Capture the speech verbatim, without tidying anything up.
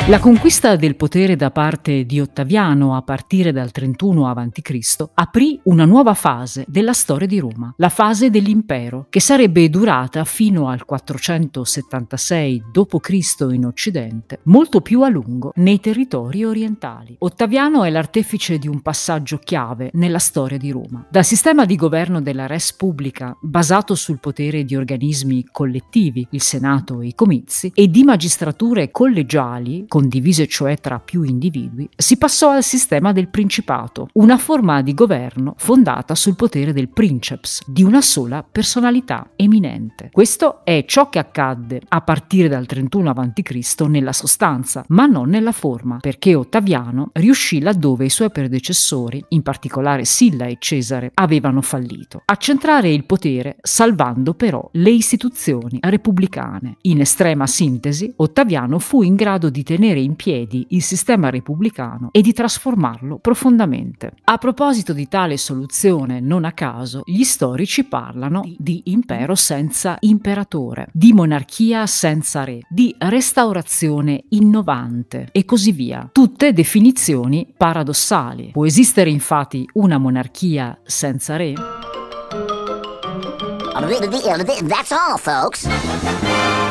La conquista del potere da parte di Ottaviano a partire dal trentuno avanti Cristo aprì una nuova fase della storia di Roma, la fase dell'impero, che sarebbe durata fino al quattrocentosettantasei dopo Cristo in Occidente, molto più a lungo nei territori orientali. Ottaviano è l'artefice di un passaggio chiave nella storia di Roma. Dal sistema di governo della res publica, basato sul potere di organismi collettivi, il Senato e i comizi, e di magistrature collegiali, condivise cioè tra più individui, si passò al sistema del principato, una forma di governo fondata sul potere del princeps, di una sola personalità eminente. Questo è ciò che accadde a partire dal trentuno avanti Cristo nella sostanza, ma non nella forma, perché Ottaviano riuscì laddove i suoi predecessori, in particolare Silla e Cesare, avevano fallito, a centrare il potere salvando però le istituzioni repubblicane. In estrema sintesi, Ottaviano fu in grado di tenere in piedi il sistema repubblicano e di trasformarlo profondamente. A proposito di tale soluzione, non a caso, gli storici parlano di impero senza imperatore, di monarchia senza re, di restaurazione innovante e così via. Tutte definizioni paradossali. Può esistere infatti una monarchia senza re? That's all, folks.